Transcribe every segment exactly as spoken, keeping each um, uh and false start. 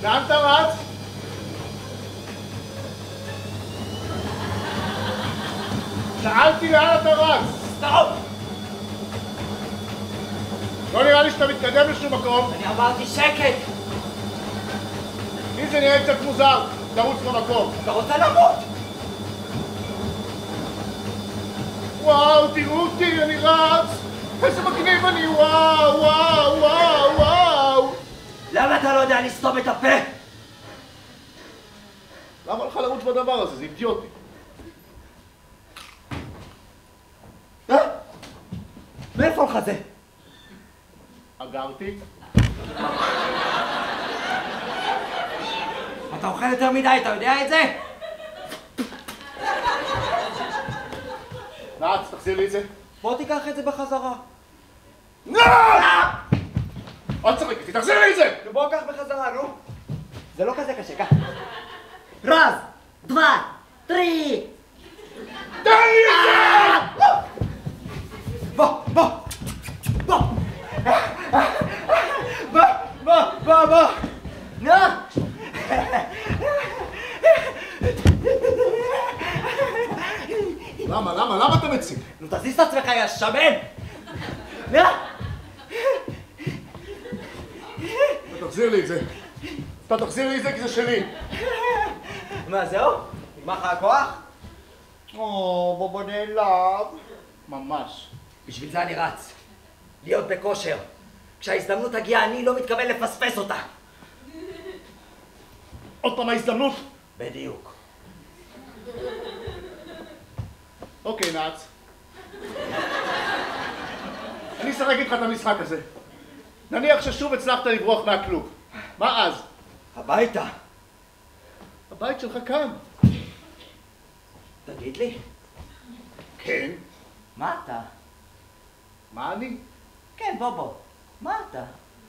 לאן אתה רץ? שאלתי לאן אתה רץ! סתום! לא נראה לי שאתה מתקדם לשום מקום. אני אמרתי שקט! לי זה נראה קצת מוזר, תרוץ במקום. אתה רוצה למות? וואו, תראו אותי, אני רץ! איזה מגניב אני, וואו, וואו, וואו, וואו! למה אתה לא יודע לסתום את הפה? למה לך לרוץ בדבר הזה? זה אידיוטי. אה? מאיפה לך זה? אגרתי? אתה אוכל יותר מדי, אתה יודע את זה? נעץ, תחזיר לי את זה. בוא תיקח את זה בחזרה. נעץ! עוד צחק איתי, תחזיר לי את זה! בוא קח בחזרה, נו. זה לא כזה קשה, קח. רז! דבר! טרי! תן לי את זה! בוא, בוא! בוא! בוא, בוא, בוא, בוא! נו! למה, למה, למה אתה מציג? נו, תזיז את עצמך, יא שמן! נו! אתה תחזיר לי את זה. אתה תחזיר לי את זה כי זה שלי. מה, זהו? נגמר לך הכוח? או, בוא נעלב. ממש. בשביל זה אני רץ. להיות בכושר. כשההזדמנות תגיע, אני לא מתכוון לפספס אותה. עוד פעם ההזדמנות? בדיוק. אוקיי, נעץ. אני אשחק איתך את המשחק הזה. נניח ששוב הצלחת לברוח מהכלוב. מה אז? הביתה. הבית שלך כאן. תגיד לי, כן. מה אתה? מה אני? כן, בוא בוא. מה אתה?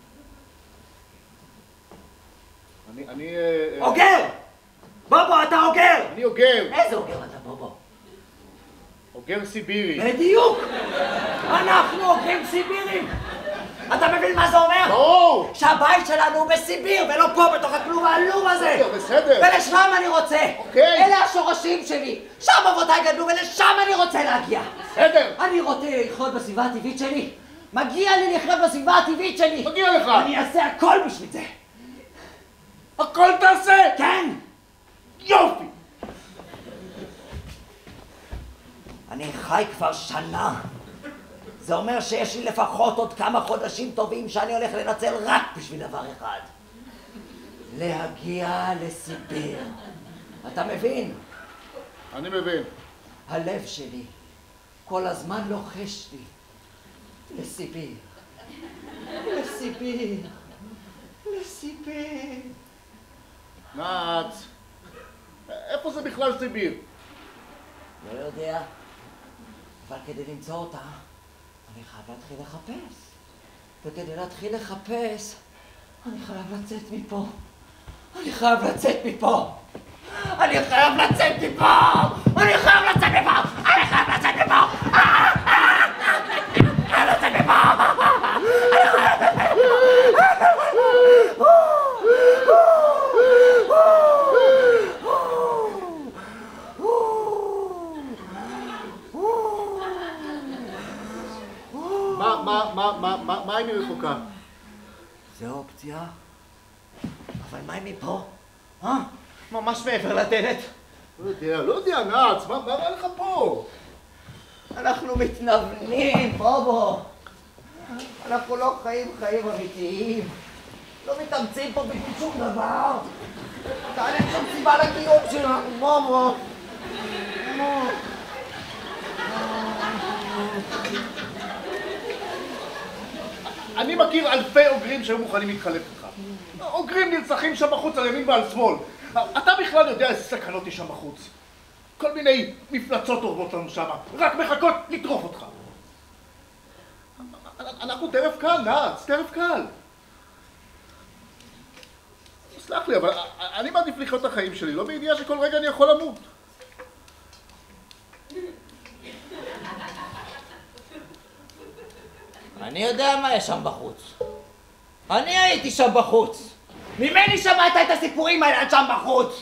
אני, אני... אה, אוגר! בוא בוא, אתה אוגר! אני אוגר. איזה אוגר אתה? בוא בוא. אוגר סיבירי. בדיוק! אנחנו אוגרים סיבירים! אתה מבין מה זה אומר? ברור! שהבית שלנו הוא בסיביר ולא פה בתוך הכלוב העלוב הזה! בסדר, בסדר. ולשם אני רוצה! אוקיי. אלה השורשים שלי! שם אבותיי גדלו ולשם אני רוצה להגיע! בסדר. אני רוצה לחיות בסביבה הטבעית שלי! מגיע לי לחיות בסביבה הטבעית שלי! מגיע לך. אני אעשה הכל בשביל זה! הכל תעשה! כן! יופי! אני חי כבר שנה. זה אומר שיש לי לפחות עוד כמה חודשים טובים שאני הולך לנצל רק בשביל דבר אחד. להגיע לסיביר. אתה מבין? אני מבין. הלב שלי כל הזמן לוחש לי. לסיביר. לסיביר. לסיביר. נעץ. איפה זה בכלל סיביר? לא יודע, אבל כדי למצוא אותה, אני חייב להתחיל לחפש. וכדי להתחיל לחפש, אני חייב לצאת מפה. אני חייב לצאת מפה. אני חייב לצאת מפה! אני חייב לצאת מפה! אני חייב לצאת מפה! אני חייב לצאת מפה! מה, מה, מה, מה, מה, מה אם היא רחוקה? זה אופציה. אבל מה אם מפה? אה? ממש מעבר לדלת. לא יודע, לא יודע, נעץ, מה, מה רע לך פה? אנחנו מתנוונים, בובו. אנחנו לא חיים חיים אמיתיים. לא מתאמצים פה בשביל שום דבר. כאן אין שום סיבה לקיום שלנו, בובו. אני מכיר אלפי אוגרים שהיו מוכנים להתחלף איתך. אוגרים נרצחים שם בחוץ על ימין ועל שמאל. אתה בכלל יודע איזה סכנות יש שם בחוץ. כל מיני מפלצות אורבות לנו שם, רק מחכות לטרוף אותך. אנחנו טרף קל, נעץ, טרף קל. סלח לי, אבל אני מעדיף לחיות את החיים שלי, לא בידיעה שכל רגע אני יכול למות. אני יודע מה יש שם בחוץ. אני הייתי שם בחוץ. ממני שמעת את הסיפורים האלה עד שם בחוץ!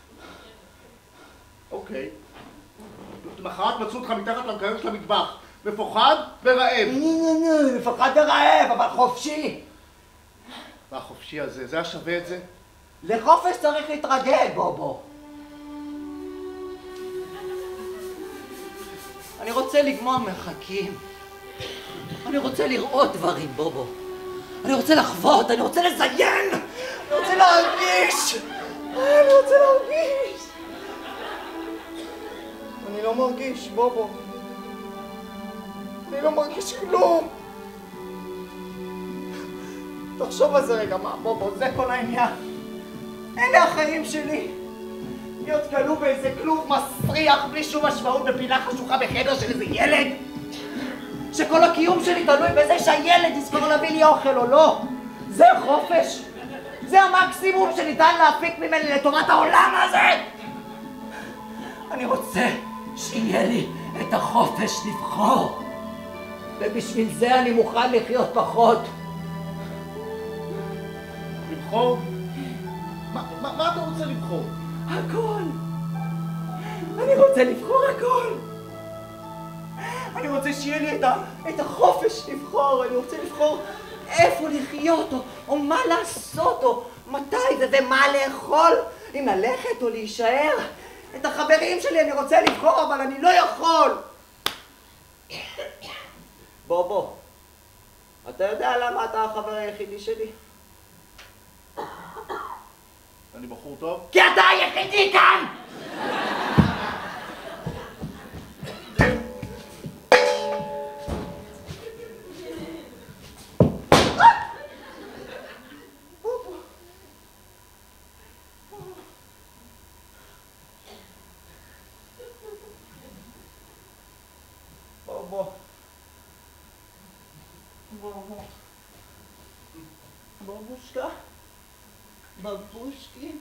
אוקיי. למחרת מצאו אותך מתחת למקרר של המטבח. מפוחד ורעב. מפוחד ורעב, אבל חופשי! והחופשי הזה, זה היה שווה את זה? לחופש צריך להתרגל, בובו. אני רוצה לגמוע מרחקים. אני רוצה לראות דברים, בובו. אני רוצה לחוות, אני רוצה לזיין! אני רוצה להרגיש! אני רוצה להרגיש! אני לא מרגיש, בובו. אני לא מרגיש כלום. תחשוב על זה רגע, מה, בובו, זה כל העניין. אלה החיים שלי. להיות כלוא באיזה כלוב מסריח בלי שום משמעות בפינה חשוכה בחדר של איזה ילד. שכל הקיום שלי תלוי בזה שהילד יזכור להביא לי אוכל או לא. זה חופש. זה המקסימום שניתן להפיק ממני לטובת העולם הזה. אני רוצה שיהיה לי את החופש לבחור. ובשביל זה אני מוכן לחיות פחות. לבחור? מה, מה, מה אתה רוצה לבחור? הכל. אני רוצה לבחור הכל. אני רוצה שיהיה לי את, ה, את החופש לבחור. אני רוצה לבחור איפה לחיות, או, או מה לעשות, או מתי ומה לאכול, אם ללכת או להישאר. את החברים שלי אני רוצה לבחור, אבל אני לא יכול. בובו, אתה יודע למה אתה החבר היחידי שלי? אני בחור טוב? כי אתה היחידי כאן! בובו. בובו. בובושקה. בבושקי.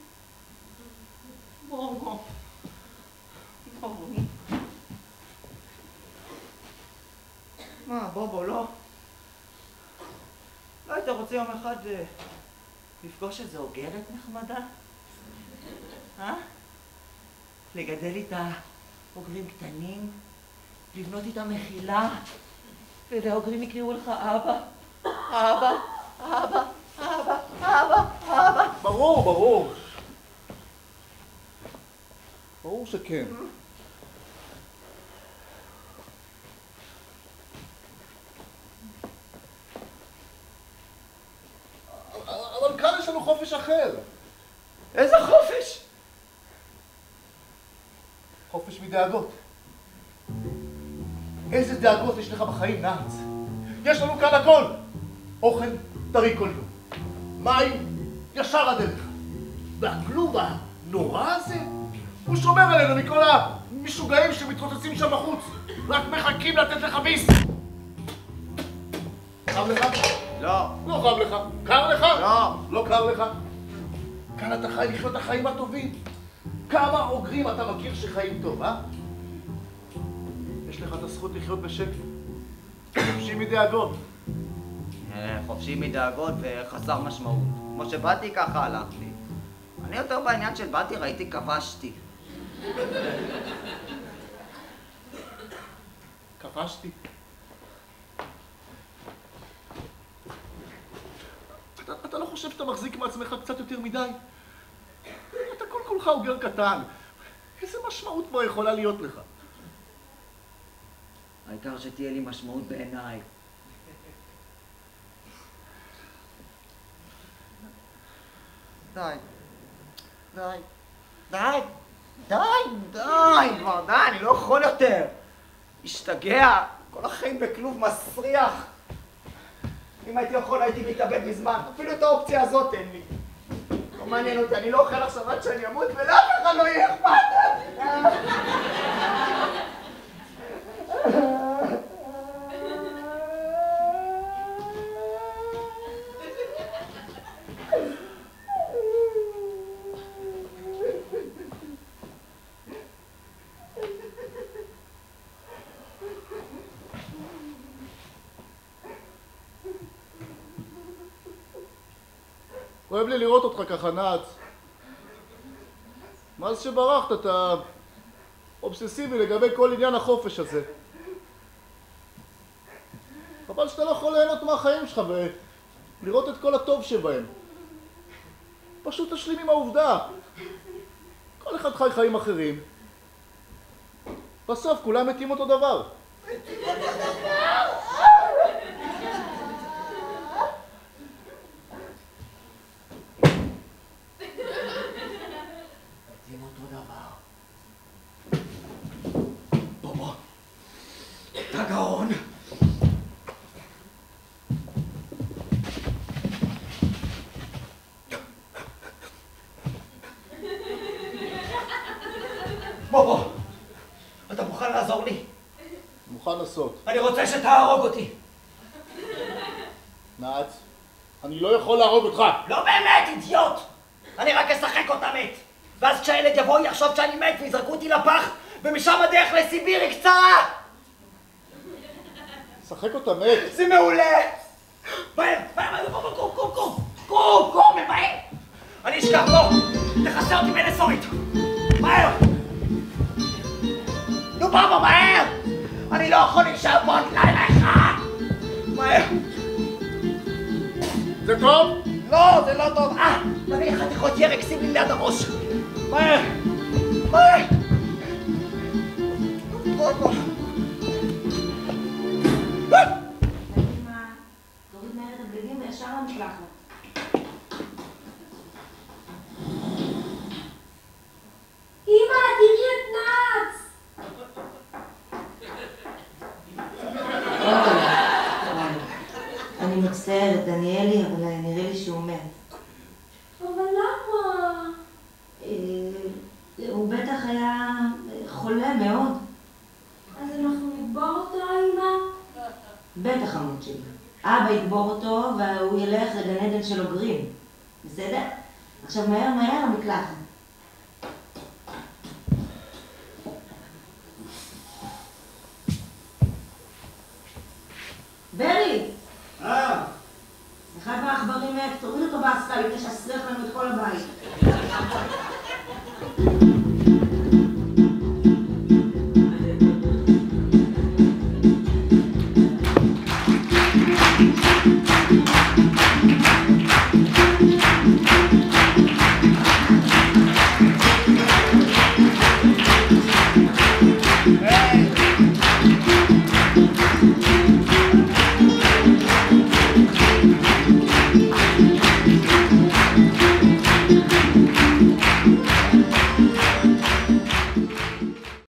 בובו. בובו. מה, בובו, לא? לא היית רוצה יום אחד לפגוש איזו אוגרת נחמדה? אה? לגדל איתה אוגרים קטנים? לבנות איתה מחילה? והאוגרים יקראו לך אבא? אבא? אבא? אבא? אבא? אבא? ברור, ברור. ברור שכן. אבל כאן יש לנו חופש אחר. איזה חופש? חופש מדאגות. איזה דאגות יש לך בחיים, נעץ? יש לנו כאן הכל. אוכל טרי כל יום. מים ישר הדרך. והכלוב הנורא הזה, הוא שומר עלינו מכל המשוגעים שמתרוצצים שם בחוץ. רק מחכים לתת לך ביס. חם לך? לא. לא חם לך. קר לך? לא. לא קר לך. כאן אתה חי לחיות את החיים הטובים. כמה אוגרים אתה מכיר שחיים טוב, אה? יש לך את הזכות לחיות בשקט. חופשי מדאגות. חופשי מדאגות וחסר משמעות. כמו שבאתי ככה הלך לי. אני יותר בעניין של באתי, ראיתי, כבשתי. כבשתי? אתה, אתה לא חושב שאתה מחזיק מעצמך קצת יותר מדי? אתה כל כולך אוגר קטן. איזה משמעות פה יכולה להיות לך? העיקר שתהיה לי משמעות בעיניי. די. די. די. די. די. כבר די, אני לא יכול יותר. השתגע. כל החיים בכלוב מסריח. אם הייתי יכול הייתי מתאבד מזמן. אפילו את האופציה הזאת אין לי. לא מעניין אותי, אני לא אוכל עכשיו עד שאני אמות ולאף אחד לא יהיה אכפת. אוהב לי לראות אותך ככה נעץ. מאז שברחת אתה אובססיבי לגבי כל עניין החופש הזה. חבל שאתה לא יכול ליהנות מהחיים שלך ולראות את כל הטוב שבהם. פשוט תשלים עם העובדה. כל אחד חי חיים אחרים. בסוף כולם מתים אותו דבר. מתים אותו דבר! מתים אותו דבר. בובו, את הגאון. בובו, אתה מוכן לעזור לי? מוכן לעשות. אני רוצה שתהרוג אותי. נעץ, אני לא יכול להרוג אותך. לא באמת, אידיוט! אני רק אשחק אותה מת. ואז כשהילד יבוא יחשוב שאני מת ויזרקו אותי לפח, ומשם הדרך לסיביר היא קצרה! שחק אותה מת. זה מעולה! מהר, מהר, קום, קום, קום, קום, קום, קום, מהר! אני אשכח פה! תכסה אותי בנסורית! מהר! נו בבא, מהר! אני לא יכול להישאר פה עוד לילה אחד! מהר! זה טוב? לא, זה לא טוב! אה! תביא חתיכות ירק, שים לי ליד הראש! מהר! מהר! בבא! תוריד מהר את הבגדים וישר למקלחת. אמא, תראי את נעץ! אני מצטערת, דניאלי, אבל נראה לי שהוא מת. אבל למה? הוא בטח היה חולה מאוד. אז אנחנו נקבור אותו, אמא? בטח, עמוד שלי. אבא יקבור אותו והוא ילך לגן עדן של אוגרים. בסדר? עכשיו מהר מהר המקלחת. ברי! אה? אחד מהעכברים מת, תוריד אותו בעסקה, לפני שאסריח לנו את כל הבית.